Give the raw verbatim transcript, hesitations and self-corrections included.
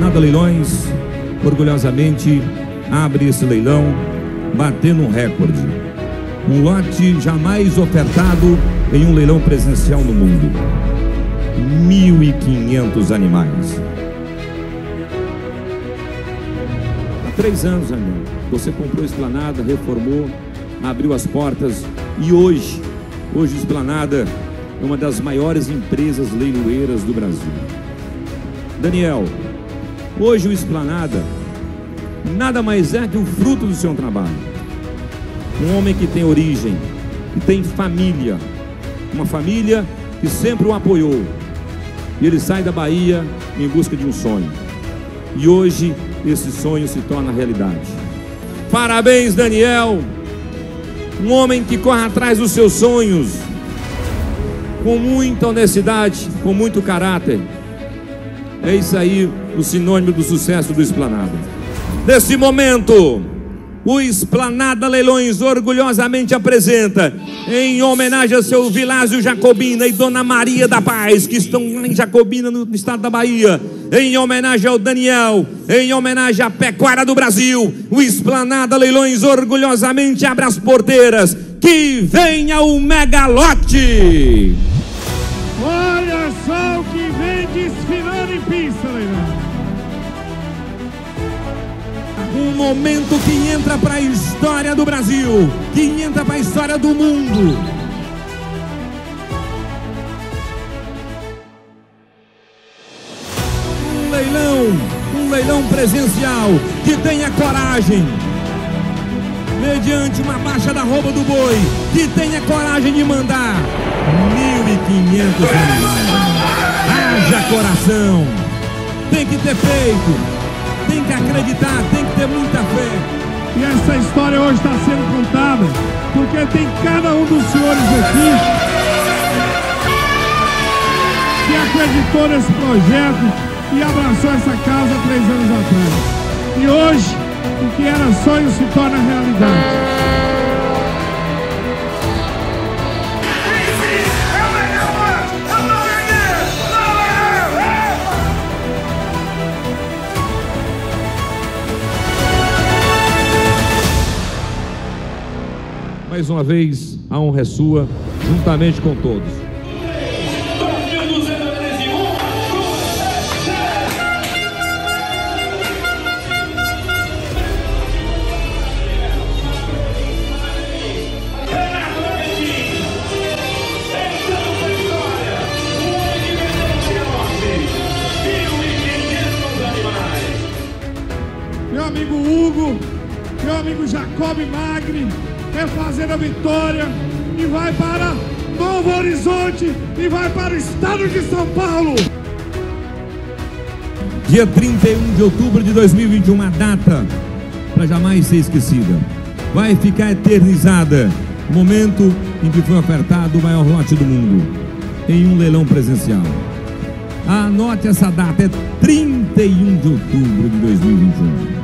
Esplanada Leilões, orgulhosamente, abre esse leilão, batendo um recorde. Um lote jamais ofertado em um leilão presencial no mundo. mil e quinhentos animais. Há três anos, amigo, você comprou a Esplanada, reformou, abriu as portas e hoje, hoje a Esplanada é uma das maiores empresas leiloeiras do Brasil. Daniel, hoje o Esplanada nada mais é que o fruto do seu trabalho. Um homem que tem origem, que tem família, uma família que sempre o apoiou. E ele sai da Bahia em busca de um sonho. E hoje esse sonho se torna realidade. Parabéns, Daniel! Um homem que corre atrás dos seus sonhos, com muita honestidade, com muito caráter. É isso aí, o sinônimo do sucesso do Esplanada. Nesse momento, o Esplanada Leilões orgulhosamente apresenta, em homenagem a seu Vilásio Jacobina e Dona Maria da Paz, que estão lá em Jacobina, no estado da Bahia, em homenagem ao Daniel, em homenagem à pecuária do Brasil, o Esplanada Leilões orgulhosamente abre as porteiras. Que venha o megalote! Olha só o que vem desfilando em pista, leilão. Um momento que entra para a história do Brasil, que entra para a história do mundo. Um leilão, um leilão presencial, que tenha coragem, mediante uma baixa da arroba do boi, que tenha coragem de mandar mil e quinhentos animais. Haja coração, tem que ter peito, tem que acreditar, tem que ter muita fé. E essa história hoje está sendo contada porque tem cada um dos senhores aqui que acreditou nesse projeto e abraçou essa causa há três anos atrás. E hoje, o que era sonho se torna realidade. Mais uma vez, a honra é sua, juntamente com todos. Meu amigo Hugo, meu amigo Jacob Magri, é fazer a vitória e vai para Novo Horizonte e vai para o estado de São Paulo. Dia trinta e um de outubro de dois mil e vinte e um, uma data para jamais ser esquecida. Vai ficar eternizada o momento em que foi ofertado o maior lote do mundo em um leilão presencial. Anote essa data, é trinta e um de outubro de dois mil e vinte e um.